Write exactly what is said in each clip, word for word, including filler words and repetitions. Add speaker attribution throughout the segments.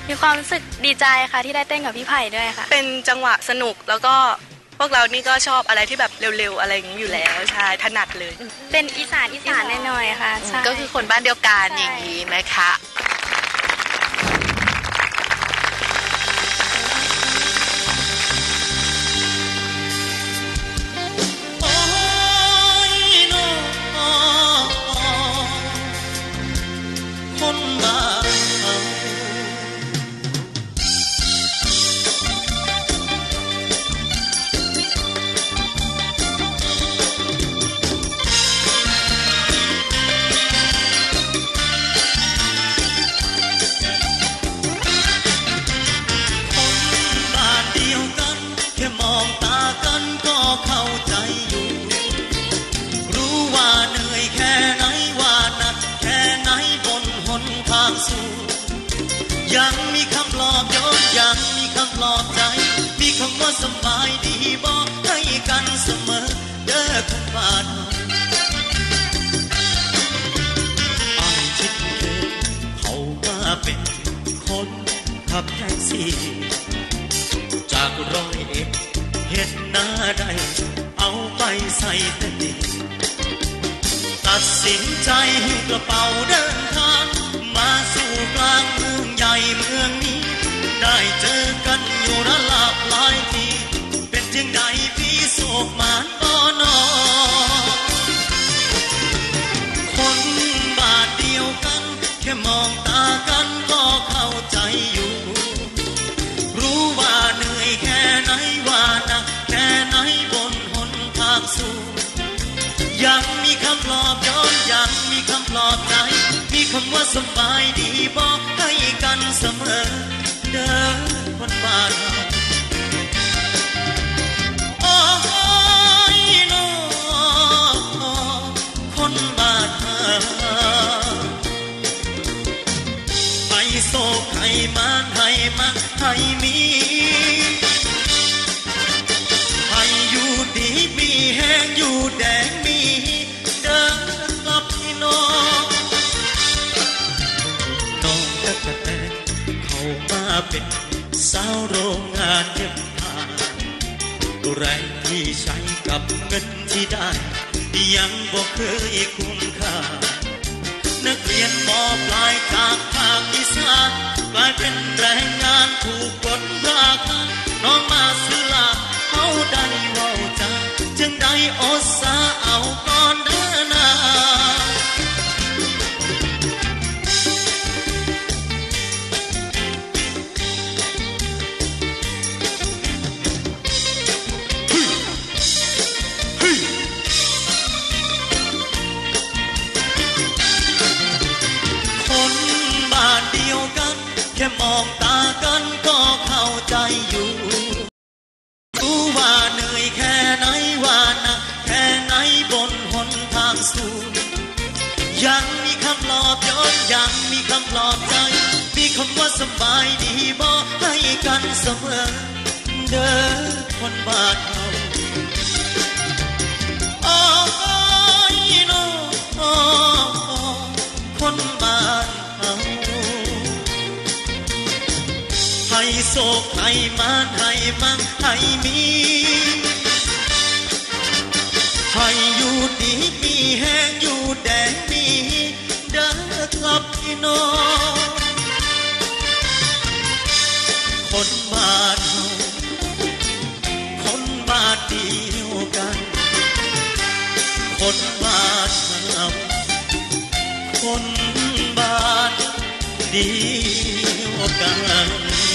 Speaker 1: มีความรู้สึกดีใจค่ะที่ได้เต้นกับพี่ไผ่ด้วยค่ะ
Speaker 2: เป็นจังหวะสนุกแล้วก็พวกเรานี่ก็ชอบอะไรที่แบบเร็วๆอะไรอย่างนี้อยู่แล้วใช่ถนัดเลย
Speaker 1: เป็นอีสานอีสานหน่อยๆค่ะ
Speaker 3: ก็คือคนบ้านเดียวกันอย่างนี้นะคะ
Speaker 4: ยังมีคำปลอบโยนยังมีคำปลอบใจมีคำว่าสบายดีบอกให้กันเสมอเด้อคนบ้านอ้ายคิดเกินเขามาเป็นคนขับแท็กซี่จากร้อยเอ็ดเห็นหน้าได้เอาไปใส่เต็มที่ตัดสินใจหิ้วกระเป๋าเดินทางมาสู่กลางเมืองใหญ่เมืองนี้ได้เจอกันอยู่ระหลากหลายทีเป็นจังใดพี่โศกหมานบ่นอคนบ้านเดียวกันแค่มองตากันก็เข้าใจอยู่รู้ว่าเหนื่อยแค่ไหนว่าหนักแค่ไหนบนหนทางสู่ยังมีคำปลอบโยนยังมีคำปลอบใจมีคำว่าสบายดีบอกให้กันเสมอเด้อคนบ้านเราโอ้ยน้อคนบ้านเราให้โศกให้มานให้มาให้มีให้อยู่ดีมีแห้งอยู่แดงมีเดินกลับที่น้องน้องตะกะแตนเขามาเป็นสาวโรงงานเย็บผ้าแรงที่ใช้กับเงินที่ได้ยังบ่เคยคุ้มค่านักเรียนม.ปลายจากภาคอีสานกลายเป็นแรงงานถูกกดราคาน้องมาซื้อลาเขาได้เว้าจาจึงได้อดสาเอาก่อนเด้อนาคนบ้านเดียวกันแค่มองตากันก็เข้าใจอยู่รู้ว่าเหนื่อยแค่ไหนว่าหนักแค่ไหนบนหนทางสู่ยังมีคำปลอบโยนยังมีคำปลอบใจมีคำว่าสบายดีบอกให้กันเสมอเด้อคนบ้านเราโอ้ยน้อคนบ้านเราให้โศกให้มานให้มั่งให้มีให้อยู่ดีมีแห้งอยู่แดงมีเด้อกลับพี่น้องคนบ้านเฮาคนบ้านเดียวกันคนบ้านเฮาคนบ้านเดียวกัน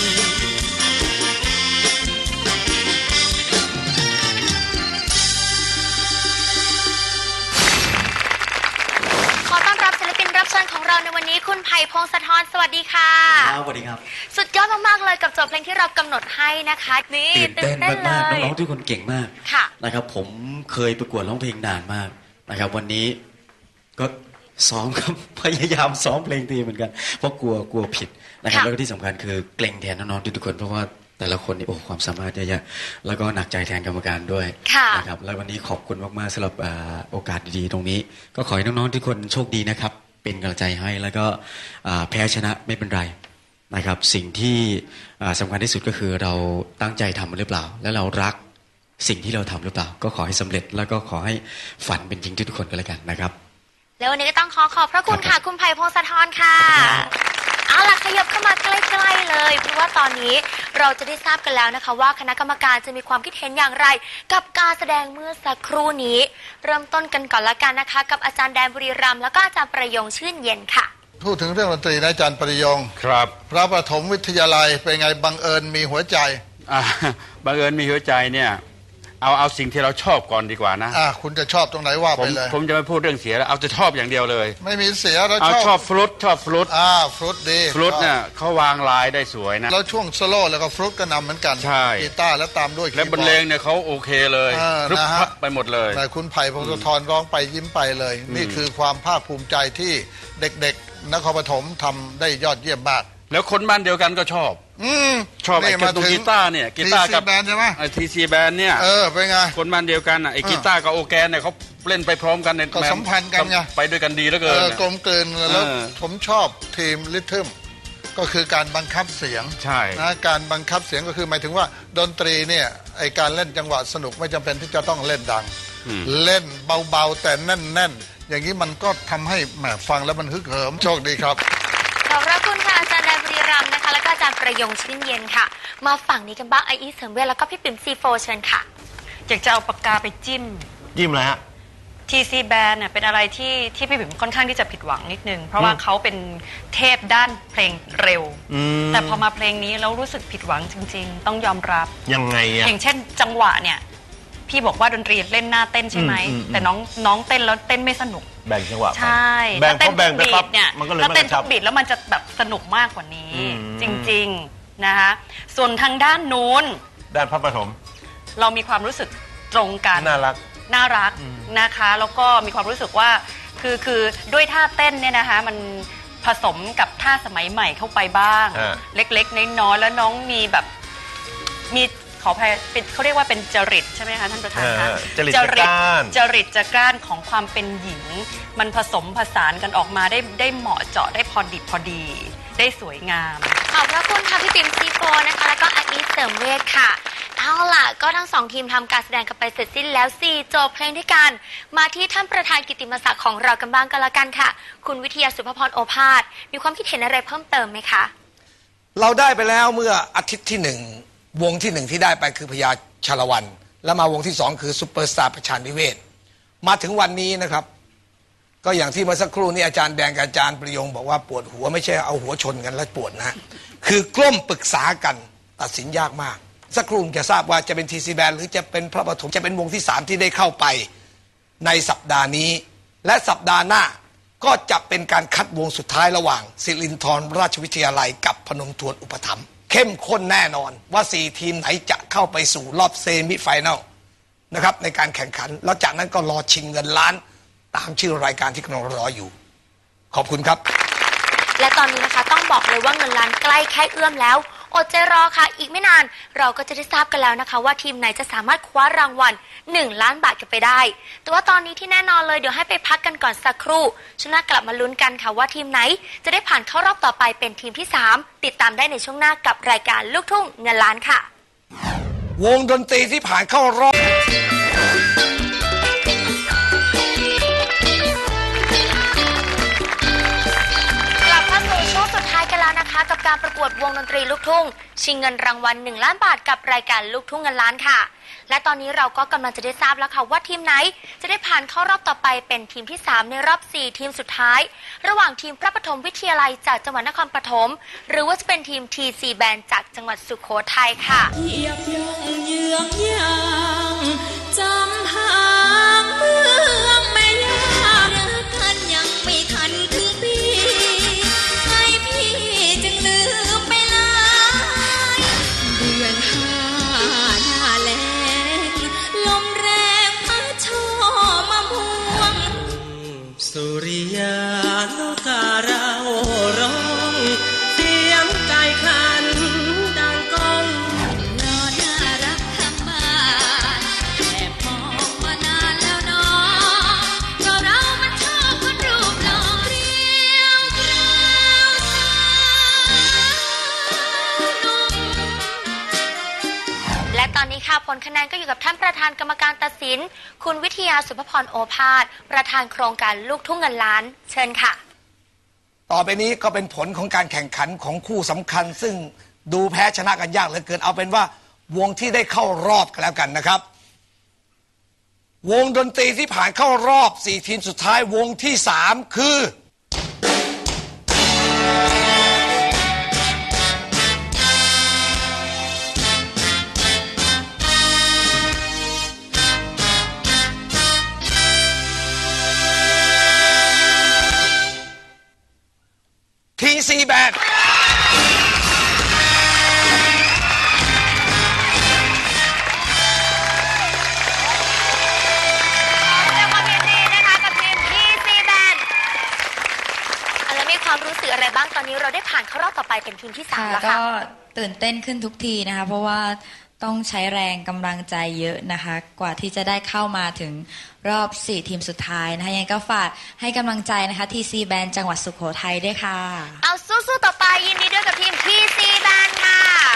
Speaker 3: รับเชิญของเราในวันนี้คุณไผ่พงศธรสวัสดีค่ะ
Speaker 5: สวัสดีครับ
Speaker 3: สุดยอดมากๆเลยกับโจทย์เพลงที่เรากำหนดให้นะคะนี่
Speaker 5: ตื่นเต้นมากๆน้องๆทุกคนเก่งมากนะครับผมเคยประกวดร้องเพลงนานมากนะครับวันนี้ก็ซ้อมครับพยายามซ้อมเพลงตีเหมือนกันเพราะกลัวกลัวผิดนะครับแล้วก็ที่สำคัญคือเกรงแทนน้องๆทุกคนเพราะว่าแต่ละคนนี่โอ้ความสามารถเยอะๆแล้วก็หนักใจแทนกรรมการด้วยนะครับแล้ววันนี้ขอบคุณมากๆสำหรับโอกาสดีๆตรงนี้ก็ขอให้น้องๆทุกคนโชคดีนะครับเป็นกำลังใจให้แล้วก็แพ้ชนะไม่เป็นไรนะครับสิ่งที่สำคัญที่สุดก็คือเราตั้งใจทำหรือเปล่าและเรารักสิ่งที่เราทำหรือเปล่าก็ขอให้สำเร็จแล้วก็ขอให้ฝันเป็นจริงทุกคนกันแล้วกันนะครับ
Speaker 3: แล้ววันนี้ก็ต้องขอขอบพระคุณค่ะคุณไผ่พงศธรค่ะเอาล่ะขยับเข้ามาใกล้ๆเลยเพราะว่าตอนนี้เราจะได้ทราบกันแล้วนะคะว่าคณะกรรมการจะมีความคิดเห็นอย่างไรกับการแสดงเมื่อสักครู่นี้เริ่มต้นกันก่อนละกันนะคะกับอาจารย์แดนบุรีรัมย์แล้วก็อาจารย์ประยงชื่นเย็นค่ะ
Speaker 6: พูดถึงเรื่องดนตรีนะอาจารย์ประยง
Speaker 7: ครับ
Speaker 6: พระประถมวิทยาลัยเป็นไงบังเอิญมีหัวใจ
Speaker 7: อ่าบังเอิญมีหัวใจเนี่ยเอาเอาสิ่งที่เราชอบก่อนดีกว่านะ
Speaker 6: อ่าคุณจะชอบตรงไหนว่าไปเลย
Speaker 7: ผมจะไม่พูดเรื่องเสียแล้วเอาจะชอบอย่างเดียวเลย
Speaker 6: ไม่มีเสียแล้ว
Speaker 7: ชอบชอบฟลุตชอบฟลุต
Speaker 6: อ่าฟลุตดี
Speaker 7: ฟลุตเนี่ยเขาวางลายได้สวยนะ
Speaker 6: แล้วช่วงโซโล่แล้วก็ฟลุตก็นำเหมือนกัน
Speaker 7: ใช่
Speaker 6: กีตาร์แล้วตามด้วย
Speaker 7: และบรรเลงเนี่ยเขาโอเคเลยครึบครัดไปหมดเลย
Speaker 6: แต่คุณไผ่พงศธรร้องไปยิ้มไปเลยนี่คือความภาคภูมิใจที่เด็กๆนครปฐมทำได้ยอดเยี่ยมมาก
Speaker 7: แล้วคนบ้านเดียวกันก็ชอบ
Speaker 6: อืม
Speaker 7: ชอบไอ้ตัวกีตาร์เนี่ยกีตาร์กับ
Speaker 6: แบนใช่ไหม
Speaker 7: ไอ้ทีซีแบนเนี่ย
Speaker 6: เออเป็นไง
Speaker 7: คนบ้านเดียวกันอ่ะไอ้กีตาร์กับโอแกนเนี่ยเขาเล่นไปพร้อมกันเนี่ย
Speaker 6: ก็สัมพันธ์กันไง
Speaker 7: ไปด้วยกันดีเหลือเกิน
Speaker 6: กลมกลืนแล้วผมชอบทีมริทึมก็คือการบังคับเสียง
Speaker 7: ใช่
Speaker 6: นะการบังคับเสียงก็คือหมายถึงว่าดนตรีเนี่ยไอ้การเล่นจังหวะสนุกไม่จำเป็นที่จะต้องเล่นดังเล่นเบาๆแต่แน่นๆอย่างนี้มันก็ทำให้แหมฟังแล้วมันฮึกเหิมโชคดีครับ
Speaker 3: ขอบพระคุณค่ะอาจารย์แดนบุรีรัมย์นะคะแล้วก็อาจารย์ประยงชื่นเย็นค่ะมาฝั่งนี้กันบ้างไออีเสริมเวชแล้วก็พี่ปิ่มซีโฟเชิญค่ะ
Speaker 8: อยากจะเอาปากกาไปจิ้ม
Speaker 7: จิ้มอะไรฮะ
Speaker 8: ทีซีแบนเนี่ยเป็นอะไรที่ที่พี่ปิ่มค่อนข้างที่จะผิดหวังนิดนึงเพราะว่าเขาเป็นเทพด้านเพลงเร็วแต่พอมาเพลงนี้แล้วรู้สึกผิดหวังจริงๆต้องยอมรับ
Speaker 7: ยังไงอะ
Speaker 8: อย่างเช่นจังหวะเนี่ยพี่บอกว่าดนตรีเล่นหน้าเต้นใช่ไหมแต่น้องน้องเต้นแล้วเต้นไม่สนุก
Speaker 7: แบ่งจังหวะ
Speaker 8: ใช่
Speaker 7: แบ่งเขาแบ่งไปปั๊บ
Speaker 8: เนี่ยถ้าเต้นทุกบีทแล้วมันจะแบบสนุกมากกว่านี้จริงๆนะคะส่วนทางด้านนู้น
Speaker 7: ด้านพระปฐม
Speaker 8: เรามีความรู้สึกตรงกัน
Speaker 7: น่ารัก
Speaker 8: น่ารักนะคะแล้วก็มีความรู้สึกว่าคือคือด้วยท่าเต้นเนี่ยนะคะมันผสมกับท่าสมัยใหม่เข้าไปบ้างเล็กๆน้อยๆแล้วน้องมีแบบมีขออภัยเป็นเขาเรียกว่าเป็นจริตใช่ไหมคะท่านประธานคะ
Speaker 7: จริตจักร้าน
Speaker 8: จริตจักร้านของความเป็นหญิงมันผสมผสานกันออกมาได้ได้เหมาะเจาะได้พอดิบพอดีได้สวยงาม
Speaker 3: ขอบพระคุณค่ะพี่ปิ่มซีโฟนะคะแล้วก็อาอีเสริมเวชค่ะเอาล่ะก็ทั้งสองทีมทำการแสดงกันไปเสร็จสิ้นแล้วสี่โจทย์เพลงด้วยกันมาที่ท่านประธานกิตติมศักดิ์ของเรากันบ้างกันละกันค่ะคุณวิทยาสุภพรโอภาสมีความคิดเห็นอะไรเพิ่มเติมไหมคะ
Speaker 9: เราได้ไปแล้วเมื่ออาทิตย์ที่หนึ่งวงที่หนึ่งที่ได้ไปคือพญาชาละวันแล้วมาวงที่สองคือซุปเปอร์สตาร์ประชานิเวศมาถึงวันนี้นะครับก็อย่างที่เมื่อสักครู่นี้อาจารย์แดงกับอาจารย์ประยงบอกว่าปวดหัวไม่ใช่เอาหัวชนกันแล้วปวดนะคือกล้มปรึกษากันตัดสินยากมากสักครู่จะทราบว่าจะเป็นทีซีแบนหรือจะเป็นพระปฐมจะเป็นวงที่สามที่ได้เข้าไปในสัปดาห์นี้และสัปดาห์หน้าก็จะเป็นการคัดวงสุดท้ายระหว่างศิรินทรราชวิทยาลัยกับพนมทวนอุปถัมภ์เข้มข้นแน่นอนว่าสี่ทีมไหนจะเข้าไปสู่รอบเซมิไฟแนลนะครับในการแข่งขันแล้วจากนั้นก็รอชิงเงินล้านตามชื่อรายการที่กำลังรออยู่ขอบคุณครับ
Speaker 3: และตอนนี้นะคะต้องบอกเลยว่าเงินล้านใกล้แค่เอื้อมแล้วอดใจรอค่ะอีกไม่นานเราก็จะได้ทราบกันแล้วนะคะว่าทีมไหนจะสามารถคว้ารางวัลหนึ่งล้านบาทกันไปได้แต่ว่าตอนนี้ที่แน่นอนเลยเดี๋ยวให้ไปพักกันก่อนสักครู่ช่วงหน้ากลับมาลุ้นกันค่ะว่าทีมไหนจะได้ผ่านเข้ารอบต่อไปเป็นทีมที่สามติดตามได้ในช่วงหน้ากับรายการลูกทุ่งเงินล้านค่ะ
Speaker 9: วงดนตรีที่ผ่านเข้ารอบ
Speaker 3: กันแล้วนะคะกับการประกวดวงดนตรีลูกทุ่งชิงเงินรางวัลหนึ่งล้านบาทกับรายการลูกทุ่งเงินล้านค่ะและตอนนี้เราก็กำลังจะได้ทราบแล้วค่ะว่าทีมไหนจะได้ผ่านเข้ารอบต่อไปเป็นทีมที่สามในรอบสี่ทีมสุดท้ายระหว่างทีมพระปฐมวิทยาลัยจากจังหวัดนครปฐมหรือว่าจะเป็นทีม ที ซี Band จากจังหวัดสุโขทัยค่ะ
Speaker 10: เหยียบย่องเยือกย่างจำหางเมืองแม่ย่ารักกันยังไม่ทันถึงปีจึงลืมไปลายเดือนห้าหน้าแล้งลมแรงพัดช่อมะม่วง
Speaker 4: สุริยาโลการาโอร้องเสียงใจขันดังก้อง
Speaker 10: รอน่ารักทั้งบ้านแอบมองมานานแล้วเนาะเพราะเรามันชอบคนรูปหล่อเรียวกราว
Speaker 3: ลคะแนนก็อยู่กับท่านประธานกรรมการตัดสินคุณวิทยาสุภพรโอภาสประธานโครงการลูกทุ่งเงินล้านเชิญค่ะ
Speaker 9: ต่อไปนี้ก็เป็นผลของการแข่งขันของคู่สำคัญซึ่งดูแพ้ชนะกันยากเหลือเกินเอาเป็นว่าวงที่ได้เข้ารอบกันแล้วกันนะครับวงดนตรีที่ผ่านเข้ารอบสี่ทีมสุดท้ายวงที่สามคือทีซีแบน
Speaker 3: ความรู้สึกอะไรบ้างตอนนี้เราได้ผ่านเข้ารอบต่อไปเป็นทีมที่สามแล้วค่ะ
Speaker 11: ก็ตื่นเต้นขึ้นทุกทีนะคะเพราะว่าต้องใช้แรงกำลังใจเยอะนะคะกว่าที่จะได้เข้ามาถึงรอบสี่ทีมสุดท้ายนะคะยังก็ฝากให้กำลังใจนะคะ ที ซี Band จังหวัดสุโขทัยด้วยค่ะ
Speaker 3: เอาสู้ๆต่อไปยินดีด้วยกับทีม ที ซี Band ค่ะ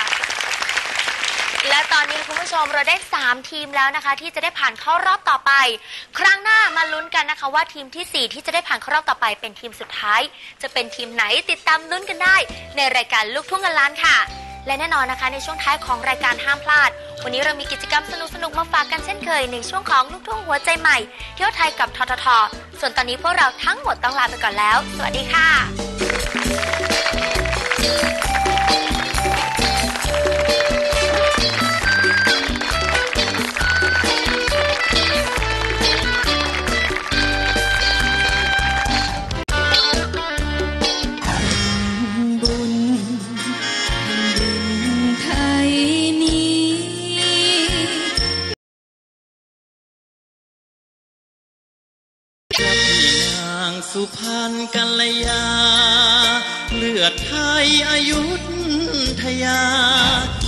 Speaker 3: และตอนนี้คุณผู้ชมเราได้สามทีมแล้วนะคะที่จะได้ผ่านเข้ารอบต่อไปครั้งหน้ามาลุ้นกันนะคะว่าทีมที่สี่ที่จะได้ผ่านเข้ารอบต่อไปเป็นทีมสุดท้ายจะเป็นทีมไหนติดตามลุ้นกันได้ในรายการลูกทุ่งเงินล้านค่ะและแน่นอนนะคะในช่วงท้ายของรายการห้ามพลาดวันนี้เรามีกิจกรรมสนุกๆมาฝากกันเช่นเคยในช่วงของลูกทุ่งหัวใจใหม่เที่ยวไทยกับททท.ส่วนตอนนี้พวกเราทั้งหมดต้องลาไปก่อนแล้วสวัสดีค่ะ
Speaker 4: สุพรรณกัลยาเลือดไทยอยุธยา